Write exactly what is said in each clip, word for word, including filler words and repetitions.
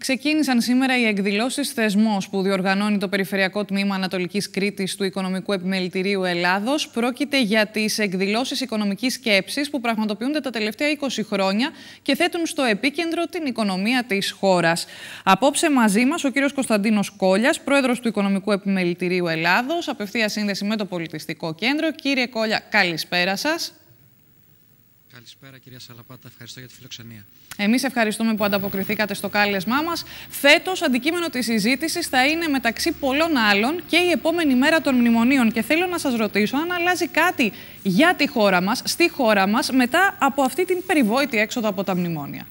Ξεκίνησαν σήμερα οι εκδηλώσεις Θεσμός που διοργανώνει το Περιφερειακό Τμήμα Ανατολικής Κρήτης του Οικονομικού Επιμελητηρίου Ελλάδος. Πρόκειται για τις εκδηλώσεις οικονομικής σκέψης που πραγματοποιούνται τα τελευταία είκοσι χρόνια και θέτουν στο επίκεντρο την οικονομία της χώρας. Απόψε μαζί μας ο κύριος Κωνσταντίνος Κόλιας, πρόεδρος του Οικονομικού Επιμελητηρίου Ελλάδος, απευθεία σύνδεση με το Πολιτιστικό Κέντρο. Κύριε Κόλια, καλησπέρα σας. Καλησπέρα κυρία Σαλαπάτα, ευχαριστώ για τη φιλοξενία. Εμείς ευχαριστούμε που ανταποκριθήκατε στο κάλεσμά μας. Φέτος, αντικείμενο της συζήτησης θα είναι μεταξύ πολλών άλλων και η επόμενη μέρα των μνημονίων. Και θέλω να σας ρωτήσω αν αλλάζει κάτι για τη χώρα μας, στη χώρα μας, μετά από αυτή την περιβόητη έξοδο από τα μνημόνια.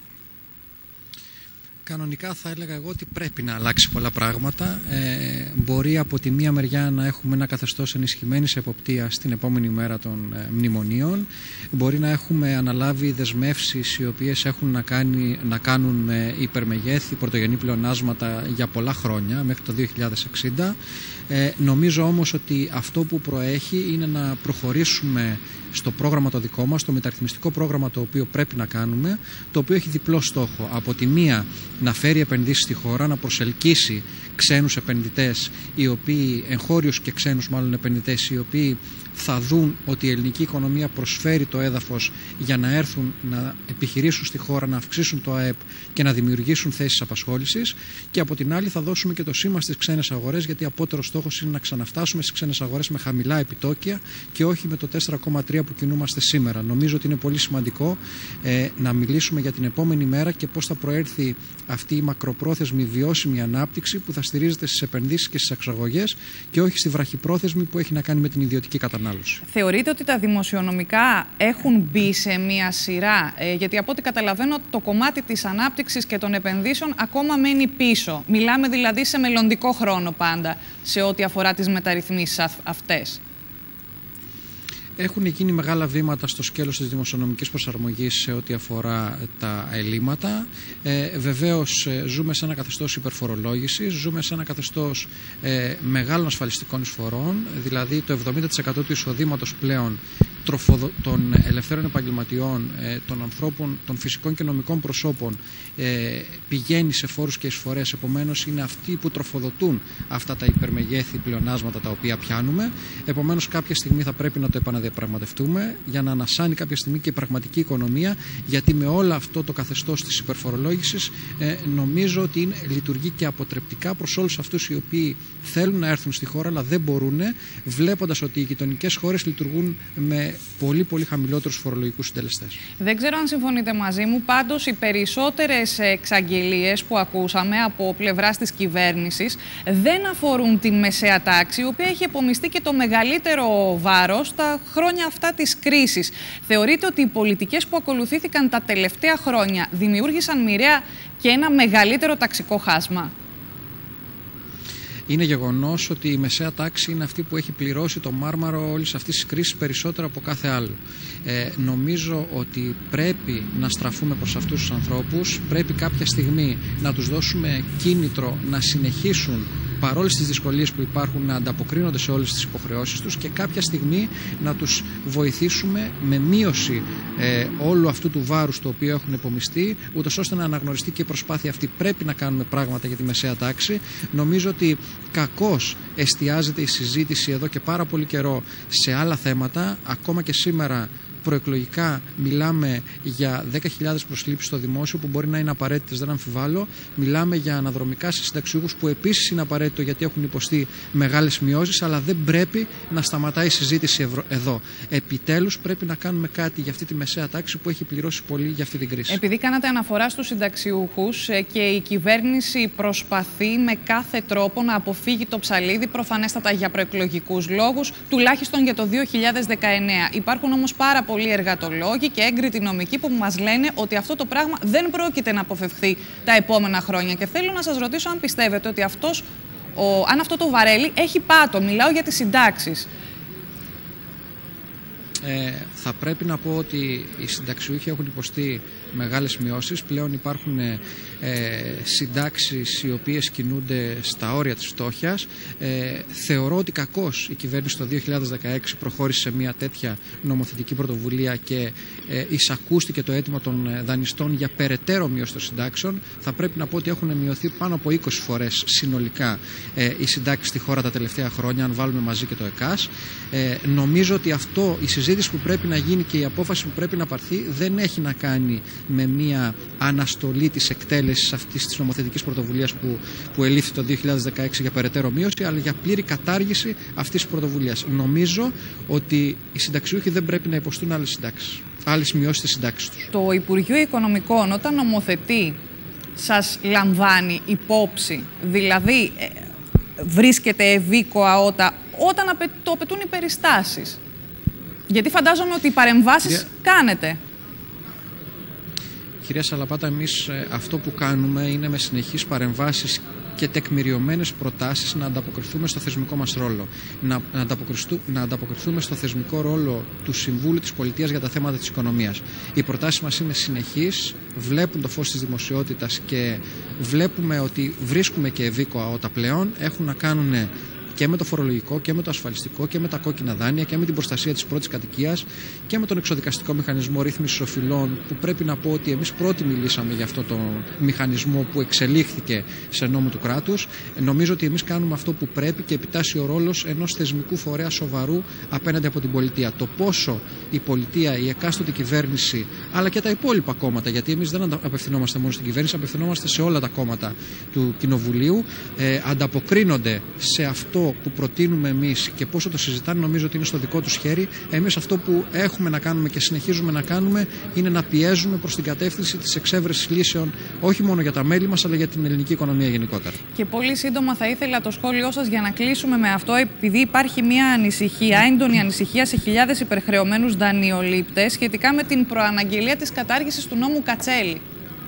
Κανονικά θα έλεγα εγώ ότι πρέπει να αλλάξει πολλά πράγματα. Ε, μπορεί από τη μία μεριά να έχουμε ένα καθεστώς ενισχυμένης εποπτείας στην επόμενη μέρα των ε, μνημονίων. Μπορεί να έχουμε αναλάβει δεσμεύσεις οι οποίες έχουν να, κάνει, να κάνουν με υπερμεγέθη πρωτογενή πλεονάσματα για πολλά χρόνια, μέχρι το δύο χιλιάδες εξήντα. Ε, νομίζω όμως ότι αυτό που προέχει είναι να προχωρήσουμε στο πρόγραμμα το δικό μας, το μεταρρυθμιστικό πρόγραμμα το οποίο πρέπει να κάνουμε, το οποίο έχει διπλό στόχο. Από τη μία να φέρει επενδύσεις στη χώρα, να προσελκύσει ξένους επενδυτές, οι οποίοι, εγχώριους και ξένους μάλλον επενδυτές, οι οποίοι θα δουν ότι η ελληνική οικονομία προσφέρει το έδαφος για να έρθουν να επιχειρήσουν στη χώρα, να αυξήσουν το ΑΕΠ και να δημιουργήσουν θέσεις απασχόλησης. Και από την άλλη θα δώσουμε και το σήμα στις ξένες αγορές, γιατί απότερος στόχος είναι να ξαναφτάσουμε στις ξένες αγορές με χαμηλά επιτόκια και όχι με το τέσσερα κόμμα τρία που κινούμαστε σήμερα. Νομίζω ότι είναι πολύ σημαντικό ε, να μιλήσουμε για την επόμενη μέρα και πώς θα προέρθει αυτή η μακροπρόθεσμη βιώσιμη ανάπτυξη που θα στηρίζεται στις επενδύσεις και στις εξαγωγές και όχι στη βραχυπρόθεσμη που έχει να κάνει με την ιδιωτική κατανάλωση. Θεωρείτε ότι τα δημοσιονομικά έχουν μπει σε μία σειρά, ε, γιατί από ό,τι καταλαβαίνω το κομμάτι της ανάπτυξης και των επενδύσεων ακόμα μένει πίσω. Μιλάμε δηλαδή σε μελλοντικό χρόνο πάντα σε ό,τι αφορά τις μεταρρυθμίσεις αυτές. Έχουν γίνει μεγάλα βήματα στο σκέλος της δημοσιονομικής προσαρμογής σε ό,τι αφορά τα ελλείμματα. Ε, βεβαίως ζούμε σε ένα καθεστώς υπερφορολόγησης, ζούμε σε ένα καθεστώς ε, μεγάλων ασφαλιστικών εισφορών, δηλαδή το εβδομήντα τοις εκατό του εισοδήματος πλέον των ελευθέρων επαγγελματιών, των ανθρώπων, των φυσικών και νομικών προσώπων πηγαίνει σε φόρους και εισφορές. Επομένως είναι αυτοί που τροφοδοτούν αυτά τα υπερμεγέθη πλεονάσματα τα οποία πιάνουμε. Επομένως κάποια στιγμή θα πρέπει να το επαναδιαπραγματευτούμε για να ανασάνει κάποια στιγμή και η πραγματική οικονομία, γιατί με όλο αυτό το καθεστώς της υπερφορολόγησης νομίζω ότι είναι, λειτουργεί και αποτρεπτικά προς όλους αυτούς οι οποίοι θέλουν να έρθουν στη χώρα αλλά δεν μπορούν, βλέποντας ότι οι γειτονικές χώρες λειτουργούν με πολύ πολύ χαμηλότερους φορολογικούς συντελεστές. Δεν ξέρω αν συμφωνείτε μαζί μου, πάντως οι περισσότερες εξαγγελίες που ακούσαμε από πλευράς της κυβέρνησης δεν αφορούν την μεσαία τάξη, η οποία έχει επομιστεί και το μεγαλύτερο βάρος τα χρόνια αυτά της κρίσης. Θεωρείτε ότι οι πολιτικές που ακολουθήθηκαν τα τελευταία χρόνια δημιούργησαν μοιραία και ένα μεγαλύτερο ταξικό χάσμα? Είναι γεγονός ότι η μεσαία τάξη είναι αυτή που έχει πληρώσει το μάρμαρο όλης αυτής της κρίσης περισσότερο από κάθε άλλο. Ε, νομίζω ότι πρέπει να στραφούμε προς αυτούς τους ανθρώπους, πρέπει κάποια στιγμή να τους δώσουμε κίνητρο να συνεχίσουν παρόλες τις δυσκολίες που υπάρχουν να ανταποκρίνονται σε όλες τις υποχρεώσεις τους και κάποια στιγμή να τους βοηθήσουμε με μείωση ε, όλου αυτού του βάρους το οποίο έχουν επομιστεί, ούτως ώστε να αναγνωριστεί και η προσπάθεια αυτή. Πρέπει να κάνουμε πράγματα για τη μεσαία τάξη. Νομίζω ότι κακώς εστιάζεται η συζήτηση εδώ και πάρα πολύ καιρό σε άλλα θέματα. Ακόμα και σήμερα προεκλογικά μιλάμε για δέκα χιλιάδες προσλήψεις στο δημόσιο που μπορεί να είναι απαραίτητες, δεν αμφιβάλλω. Μιλάμε για αναδρομικά σε συνταξιούχους που επίσης είναι απαραίτητο γιατί έχουν υποστεί μεγάλες μειώσεις, αλλά δεν πρέπει να σταματάει η συζήτηση εδώ. Επιτέλους πρέπει να κάνουμε κάτι για αυτή τη μεσαία τάξη που έχει πληρώσει πολύ για αυτή την κρίση. Επειδή κάνατε αναφορά στους συνταξιούχους και η κυβέρνηση προσπαθεί με κάθε τρόπο να αποφύγει το ψαλίδι, προφανέστατα για προεκλογικούς λόγους, τουλάχιστον για το δύο χιλιάδες δεκαεννέα. Υπάρχουν όμως πάρα πολλοί πολλοί εργατολόγοι και έγκριτοι νομικοί που μας λένε ότι αυτό το πράγμα δεν πρόκειται να αποφευχθεί τα επόμενα χρόνια. Και θέλω να σας ρωτήσω αν πιστεύετε ότι αυτός, ο, αν αυτό το βαρέλι έχει πάτο. Μιλάω για τις συντάξεις. Ε, θα πρέπει να πω ότι οι συνταξιούχοι έχουν υποστεί μεγάλες μειώσεις. Πλέον υπάρχουν ε, συντάξεις οι οποίες κινούνται στα όρια της φτώχειας. Ε, θεωρώ ότι κακώς η κυβέρνηση το δύο χιλιάδες δεκαέξι προχώρησε σε μια τέτοια νομοθετική πρωτοβουλία και ε, εισακούστηκε το αίτημα των δανειστών για περαιτέρω μείωση των συντάξεων. Θα πρέπει να πω ότι έχουν μειωθεί πάνω από είκοσι φορές συνολικά ε, οι συντάξεις στη χώρα τα τελευταία χρόνια, αν βάλουμε μαζί και το ΕΚΑΣ. Ε, νομίζω ότι αυτό, η συζήτηση που πρέπει να γίνει και η απόφαση που πρέπει να πάρθει δεν έχει να κάνει με μια αναστολή της εκτέλεσης αυτής της νομοθετικής πρωτοβουλίας που, που ελήφθη το δύο χιλιάδες δεκαέξι για περαιτέρω μείωση, αλλά για πλήρη κατάργηση αυτής της πρωτοβουλίας. Νομίζω ότι οι συνταξιούχοι δεν πρέπει να υποστούν άλλες συντάξεις, άλλες μειώσεις της συντάξης τους. Το Υπουργείο Οικονομικών, όταν νομοθετεί, σας λαμβάνει υπόψη, δηλαδή ε, βρίσκεται ευήκοα όταν, όταν απαι, το απαιτούν οι περιστάσεις? Γιατί φαντάζομαι ότι οι παρεμβάσεις Κυρία... κάνετε. Κυρία Σαλαπάτα, εμείς αυτό που κάνουμε είναι με συνεχείς παρεμβάσεις και τεκμηριωμένες προτάσεις να ανταποκριθούμε στο θεσμικό μας ρόλο. Να, να, να ανταποκριθούμε στο θεσμικό ρόλο του Συμβούλου της Πολιτείας για τα θέματα της οικονομίας. Οι προτάσεις μας είναι συνεχείς, βλέπουν το φως της δημοσιότητας και βλέπουμε ότι βρίσκουμε και ευήκοα όταν πλέον έχουν να κάνουν και με το φορολογικό και με το ασφαλιστικό και με τα κόκκινα δάνεια και με την προστασία της πρώτης κατοικίας και με τον εξοδικαστικό μηχανισμό ρύθμισης οφειλών, που πρέπει να πω ότι εμείς πρώτοι μιλήσαμε για αυτό το μηχανισμό που εξελίχθηκε σε νόμο του κράτους. Νομίζω ότι εμείς κάνουμε αυτό που πρέπει και επιτάσσει ο ρόλος ενός θεσμικού φορέα σοβαρού απέναντι από την πολιτεία. Το πόσο η πολιτεία, η εκάστοτε κυβέρνηση, αλλά και τα υπόλοιπα κόμματα, γιατί εμείς δεν απευθυνόμαστε μόνο στην κυβέρνηση, απευθυνόμαστε σε όλα τα κόμματα του Κοινοβουλίου, ε, ανταποκρίνονται σε αυτό που προτείνουμε εμείς και πόσο το συζητάνε, νομίζω ότι είναι στο δικό τους χέρι. Εμείς αυτό που έχουμε να κάνουμε και συνεχίζουμε να κάνουμε είναι να πιέζουμε προς την κατεύθυνση της εξέβρεσης λύσεων, όχι μόνο για τα μέλη μας, αλλά για την ελληνική οικονομία γενικότερα. Και πολύ σύντομα θα ήθελα το σχόλιο σας για να κλείσουμε με αυτό, επειδή υπάρχει μια ανησυχία, έντονη ανησυχία σε χιλιάδες υπερχρεωμένους δανειολήπτες σχετικά με την προαναγγελία της κατάργησης του νόμου Κατσέλη.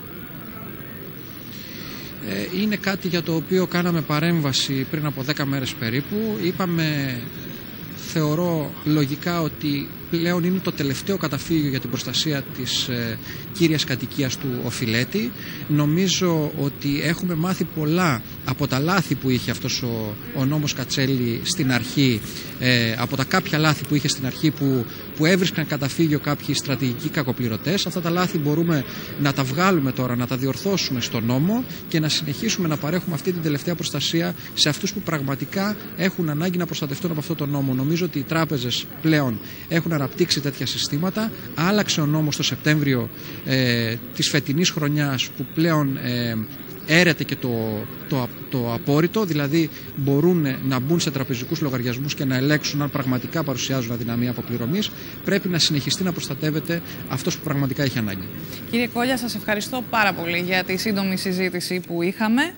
Είναι κάτι για το οποίο κάναμε παρέμβαση πριν από δέκα μέρες περίπου. Είπαμε, θεωρώ λογικά, ότι πλέον είναι το τελευταίο καταφύγιο για την προστασία της ε, κύριας κατοικίας του οφειλέτη. Νομίζω ότι έχουμε μάθει πολλά από τα λάθη που είχε αυτός ο, ο νόμος Κατσέλη στην αρχή, ε, από τα κάποια λάθη που είχε στην αρχή που, που έβρισκαν καταφύγιο κάποιοι στρατηγικοί κακοπληρωτές. Αυτά τα λάθη μπορούμε να τα βγάλουμε τώρα, να τα διορθώσουμε στο νόμο και να συνεχίσουμε να παρέχουμε αυτή την τελευταία προστασία σε αυτούς που πραγματικά έχουν ανάγκη να προστατευτούν από αυτό το νόμο. Νομίζω ότι οι τράπεζες πλέον έχουν αναπτύξει τέτοια συστήματα. Άλλαξε ο νόμος το Σεπτέμβριο ε, της φετινής χρονιάς, που πλέον ε, έρεται και το, το, το απόρριτο, δηλαδή μπορούν να μπουν σε τραπεζικούς λογαριασμούς και να ελέγξουν αν πραγματικά παρουσιάζουν αδυναμία αποπληρωμής. Πρέπει να συνεχιστεί να προστατεύεται αυτός που πραγματικά έχει ανάγκη. Κύριε Κόλια, σας ευχαριστώ πάρα πολύ για τη σύντομη συζήτηση που είχαμε.